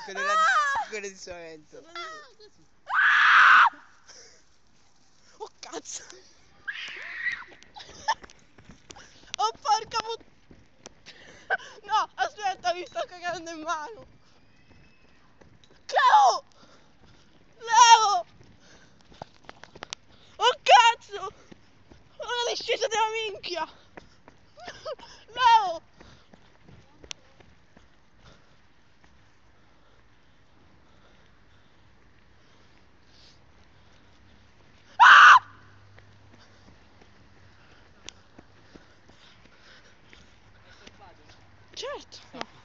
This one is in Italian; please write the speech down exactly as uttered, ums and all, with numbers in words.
quello era di, quello di spavento. Oh cazzo! Oh porca put... No, aspetta, mi sto cagando in mano! Leo! Leo! Oh cazzo! Una discesa della minchia! Leo! Ah! Certo! No.